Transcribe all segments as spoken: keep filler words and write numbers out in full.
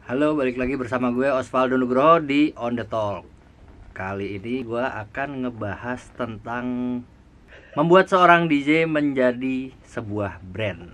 Halo, balik lagi bersama gue Osvaldo Nugroho di On The Talk. Kali ini gue akan ngebahas tentang membuat seorang D J menjadi sebuah brand.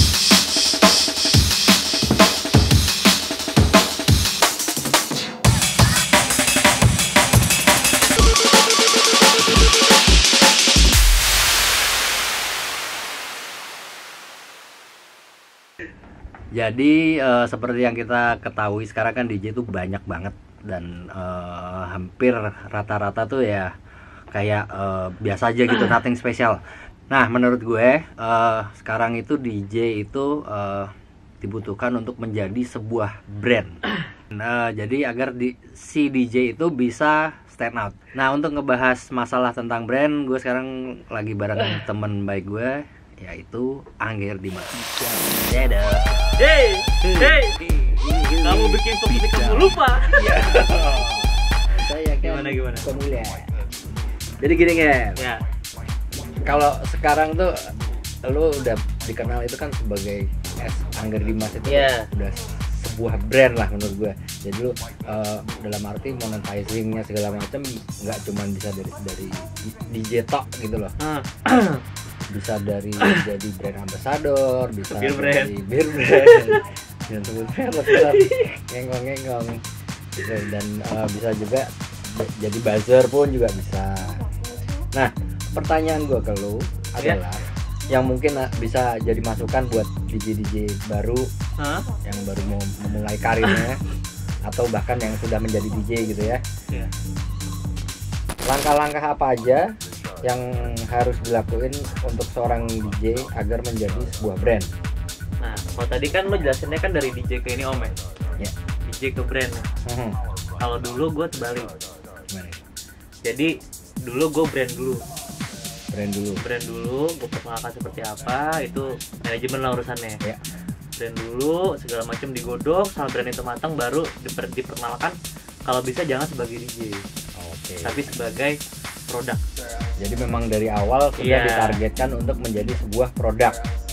Jadi uh, seperti yang kita ketahui sekarang kan D J itu banyak banget dan uh, hampir rata-rata tuh ya kayak uh, biasa aja gitu, nothing special. Nah, menurut gue uh, sekarang itu D J itu uh, dibutuhkan untuk menjadi sebuah brand. Nah, jadi agar di, si D J itu bisa stand out. Nah, untuk ngebahas masalah tentang brand, gue sekarang lagi bareng temen baik gue, yaitu Angger Dimas. Dadah. Hey, hey, kamu bikin topik kamu lupa. Saya Gimana, gimana? Pemula. Jadi gini kan, Ya, kalau sekarang tuh lu udah dikenal itu kan sebagai S Angger Dimas itu Iya. udah sebuah brand lah menurut gue. Jadi lu uh, dalam arti monetizingnya segala macam nggak cuma bisa dari dari D J tok gitu loh. ah, Bisa dari jadi brand ambassador, bisa Beer brand. dari beer brand, dan sebut merek, ngengong-ngengong, gitu. Dan uh, bisa juga j- jadi buzzer pun juga bisa. Nah, pertanyaan gue ke lu adalah yang mungkin uh, bisa jadi masukan buat D J D J baru Hah? yang baru mau memulai karirnya atau bahkan yang sudah menjadi D J gitu ya. Ya. Langkah-langkah apa aja yang harus dilakuin untuk seorang D J agar menjadi sebuah brand? Nah, kalau tadi kan lo jelasinnya kan dari D J ke ini om ya, Ya. D J ke brand. Hmm. Kalau dulu gue terbalik. Gimana? Jadi dulu gue brand dulu, Brand dulu. brand dulu, gue perkenalkan seperti apa, itu manajemen lah urusannya. Ya. Brand dulu, segala macam digodok, sampai brand itu matang baru diper- diperkenalkan. Kalau bisa jangan sebagai D J, Oke. tapi sebagai produk. Jadi memang dari awal sudah Iya. ditargetkan untuk menjadi sebuah produk.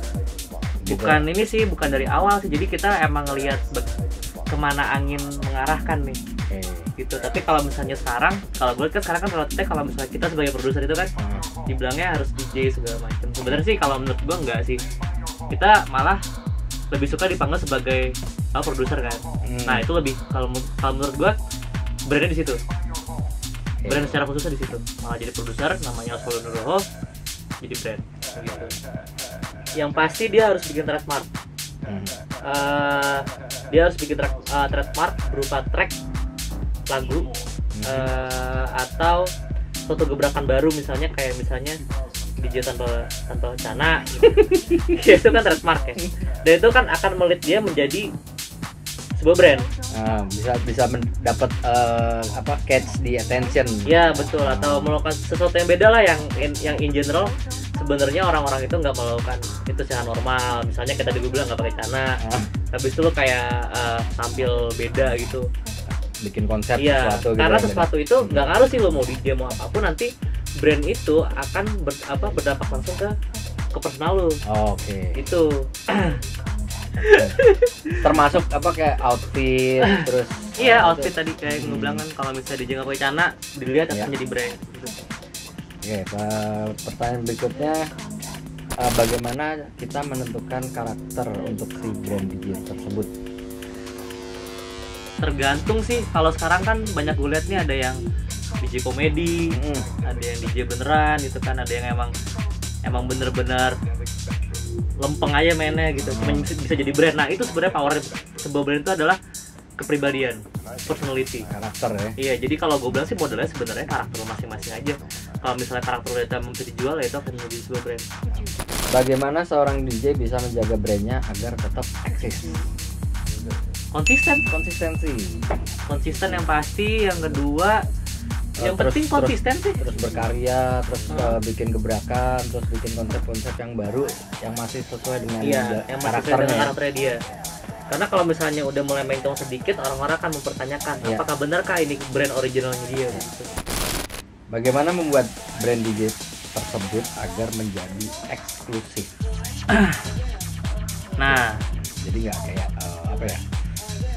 Gitu. Bukan ini sih, bukan dari awal sih. Jadi kita emang ngelihat be- kemana angin mengarahkan nih, Oke. gitu. Tapi kalau misalnya sekarang, kalau gue kan sekarang kan relatifnya kalau misalnya kita sebagai produser itu kan Hmm. dibilangnya harus D J segala macam. Sebenarnya sih kalau menurut gue enggak sih. Kita malah lebih suka dipanggil sebagai oh, produser kan. Hmm. Nah itu lebih kalau mu- kalau menurut gue brandnya di situ. Oke. Brand secara khususnya di situ. Malah jadi produser, namanya Osvaldo Nugroho, jadi brand. Gitu. Yang pasti dia harus bikin trademark. Hmm. Uh, dia harus bikin tra- uh, trademark berupa track lagu uh, atau suatu gebrakan baru, misalnya kayak misalnya D J tanpa tanpa cana gitu. Ya, itu kan trademark ya, dan itu kan akan melit dia menjadi sebuah brand. Ah, bisa bisa mendapat eh, apa catch the attention. Ya betul, atau melakukan sesuatu yang beda lah, yang in, yang in general sebenarnya orang-orang itu nggak melakukan itu secara normal. Misalnya kita dulu bilang nggak pakai cana, Ah, habis itu lo kayak uh, tampil beda gitu. bikin konsep Iya, sesuatu gitu. karena ya, sesuatu itu nggak ngaruh sih lo mau D J mau apapun, nanti brand itu akan ber, apa berdampak langsung ke ke personal lo. Oke. Itu Termasuk apa kayak outfit terus. iya, eh, outfit itu. tadi kayak gue Hmm. bilang kan, kalau misalnya D J nggak pakai cana dilihat akan Iya. jadi brand gitu. Oke, pe- pertanyaan berikutnya, eh, bagaimana kita menentukan karakter untuk si brand D J tersebut? Tergantung sih, kalau sekarang kan banyak gue lihat nih, ada yang D J komedi, Hmm. ada yang D J beneran gitu kan, ada yang emang emang bener-bener lempeng aja mainnya gitu, cuma bisa, bisa jadi brand. Nah itu sebenarnya power sebuah brand itu adalah kepribadian, personality. Karakter ya. Iya, jadi kalau gue bilang sih modelnya sebenarnya karakter masing-masing aja. Kalau misalnya karakter lo yang bisa dijual, ya itu akan menjadi sebuah brand. Bagaimana seorang D J bisa menjaga brandnya agar tetap eksis? Konsisten, Konsistensi. konsisten yang pasti. Yang kedua, yang Terus- penting terus- konsisten sih. Terus berkarya, terus Hmm. uh, bikin gebrakan, terus bikin konsep-konsep yang baru yang masih sesuai dengan Iya, ja- yang masih sesuai dengan karakternya. karakternya dia. Karena kalau misalnya udah mulai mencong sedikit, orang-orang akan mempertanyakan, Iya. apakah benarkah ini brand originalnya dia gitu. Bagaimana membuat brand D J tersebut agar menjadi eksklusif? Nah, Jadi nggak kayak uh, apa ya? Uh,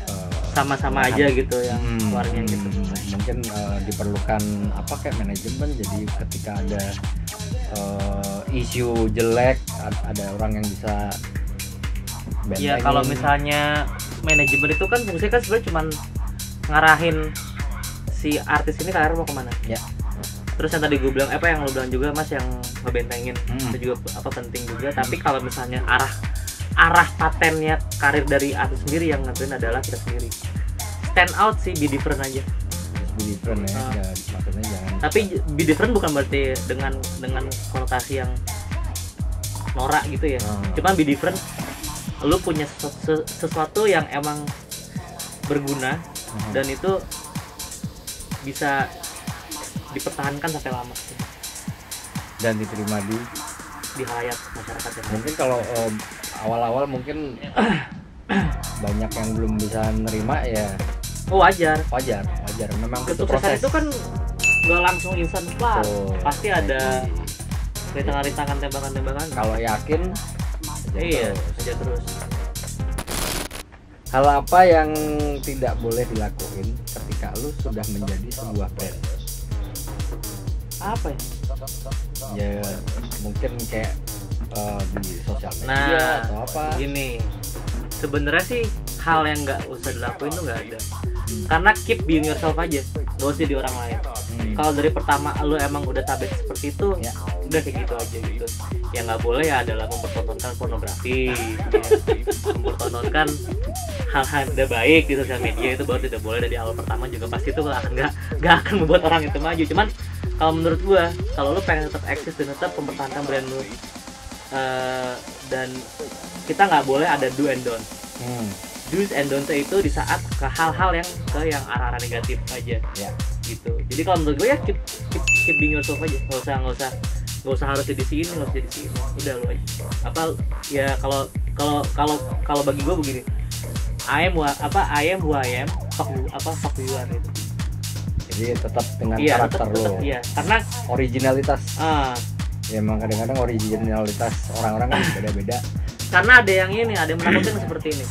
sama-sama aja gitu yang Hmm, keluarnya gitu. mungkin uh, diperlukan apa kayak manajemen, jadi ketika ada uh, isu jelek a- ada orang yang bisa bentengin. Iya, kalau misalnya manajemen itu kan fungsinya kan sebenarnya cuman ngarahin si artis ini karir mau kemana. Ya. Terus yang tadi gue bilang apa yang lo bilang juga Mas yang ngebentengin Hmm. itu juga apa penting juga. Tapi kalau misalnya arah arah patennya karir dari artis sendiri yang nentuin adalah kita sendiri. Stand out sih, be different aja. Just be different ya, Ah. ya, maksudnya jangan. Tapi be different bukan berarti dengan dengan konotasi yang norak gitu ya. Hmm. Cuma be different, lu punya sesu- se- sesuatu yang emang berguna Hmm. dan itu bisa dipertahankan sampai lama Dan diterima di di halayak masyarakat yang mungkin kalau um, awal-awal mungkin banyak yang belum bisa nerima ya oh, wajar. wajar wajar memang butuh Kesuksesan proses. itu kan nggak langsung instan wah Betul. pasti ada rintangan-rintangan tembakan-tembakan. Kalau yakin aja Iya, terus. aja terus. Hal apa yang tidak boleh dilakuin ketika lu sudah menjadi sebuah brand? Apa ya? Ya mungkin kayak uh, di sosial media Nah, atau apa. gini. Sebenarnya sih hal yang nggak usah dilakuin tuh nggak ada. Hmm. Karena keep being yourself aja, gak usah di orang lain. Hmm. Kalau dari pertama lu emang udah tabet seperti itu, Ya. udah kayak gitu aja gitu. Yang nggak boleh ya adalah mempertontonkan pornografi, ya. Mempertontonkan hal-hal yang tidak baik di sosial media itu baru tidak boleh. Dari awal pertama juga pasti itu akan nggak nggak akan membuat orang itu maju. Cuman kalau menurut gua, kalau lu pengen tetap eksis dan tetap mempertahankan brand lu, uh, dan kita nggak boleh ada do and don't. Hmm. Do's and don'ts itu di saat ke hal-hal yang ke yang arah-arah negatif aja Ya. gitu. Jadi kalau menurut gue ya keep, keep, keep being yourself aja, nggak usah nggak usah nggak usah harus jadi sini, nggak usah jadi sini, udah lu aja. Apa ya kalau kalau kalau kalau bagi gue begini, I am wha- apa I am who I am, fuck you, apa fuck you are itu. Jadi tetap dengan Iya, karakter tetap, lu. tetap, iya. Karena Originalitas. ah Ya emang kadang-kadang originalitas orang-orang kan beda-beda. karena ada yang ini, ada yang menakutkan seperti ini.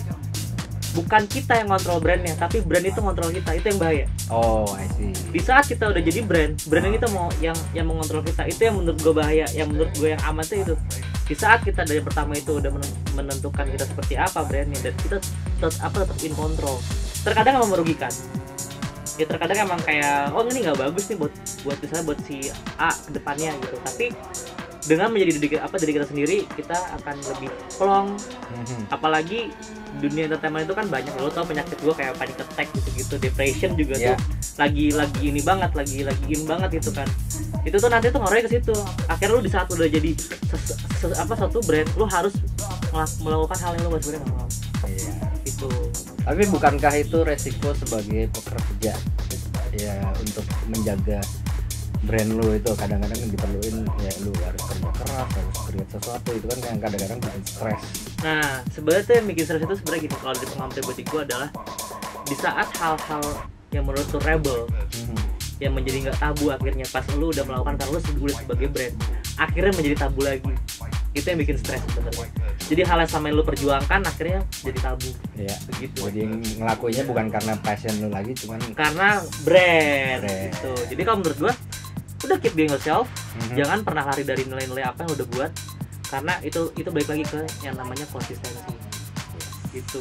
Bukan kita yang kontrol brandnya, tapi brand itu kontrol kita, itu yang bahaya. Oh, I see. Di saat kita udah jadi brand, brand yang kita mau yang yang mengontrol kita, itu yang menurut gue bahaya. Yang menurut gue yang aman tuh itu. Di saat kita dari pertama itu udah menentukan kita seperti apa brandnya dan kita tetap apa tetap in control. Terkadang emang merugikan. Ya terkadang emang kayak oh ini nggak bagus nih buat buat misalnya buat si A kedepannya gitu. Tapi dengan menjadi diri apa diri kita sendiri, kita akan lebih plong. Mhm. Apalagi dunia entertainment itu kan banyak, lo tau penyakit gue kayak panic attack gitu-gitu, depression juga Yeah. tuh lagi lagi ini banget, lagi lagi in banget gitu kan. Itu tuh nanti tuh ngaruhnya ke situ. Akhirnya lu di saat udah jadi ses- ses- apa satu brand, lu harus melak- melakukan hal yang lu sebenarnya nggak mau. Iya. Itu. Tapi bukankah itu resiko sebagai pekerja ya untuk menjaga brand lu itu kadang-kadang diperluin ya lu harus kerja keras, harus create sesuatu itu kan yang kadang-kadang bikin stres. Nah, sebenarnya tuh yang bikin stres itu sebenarnya gini, kalau di pengalaman pribadi gue adalah di saat hal-hal yang menurut tuh rebel, Mhm. yang menjadi nggak tabu akhirnya pas lu udah melakukan karena lu sudah sebagai brand, akhirnya menjadi tabu lagi. Itu yang bikin stres sebenarnya. Jadi hal yang sama yang lu perjuangkan akhirnya jadi tabu. Iya. Begitu. Jadi ngelakuinnya bukan karena passion lu lagi, cuman Karena brand, Brand. gitu. Jadi kalau menurut gua udah keep being yourself, Mhm. jangan pernah lari dari nilai-nilai apa yang udah buat, karena itu itu balik lagi ke yang namanya konsistensi. Gitu.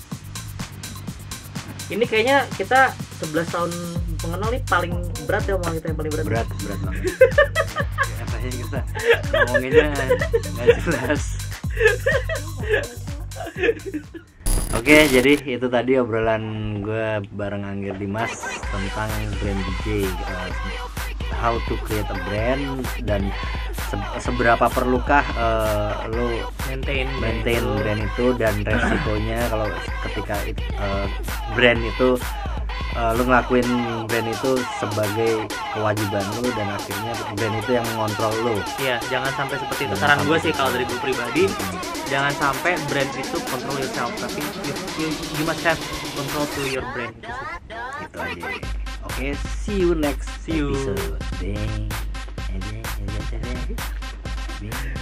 Ini kayaknya kita sebelas tahun mengenal nih paling berat ya omongan kita yang paling berat. berat berat banget. Katanya kita ngomonginnya nggak jelas. Oke, jadi itu tadi obrolan gue bareng Anggir Dimas tentang brand D J, uh, how to create a brand dan se- seberapa perlukah uh, lo Maintain, maintain itu. brand itu dan resikonya kalau ketika it- uh, brand itu uh, lu ngelakuin brand itu sebagai kewajiban lu dan akhirnya brand itu yang mengontrol lu. Iya, jangan sampai seperti itu. Jangan Saran gue sampai sih kalau dari seperti gue pribadi, jangan sampai brand itu control yourself, tapi you, you, you must have control to your brand. Gitu sih. Gitu aja. Oke, see you next See you. episode. Ding. Ding, ding, ding, ding, ding. Ding.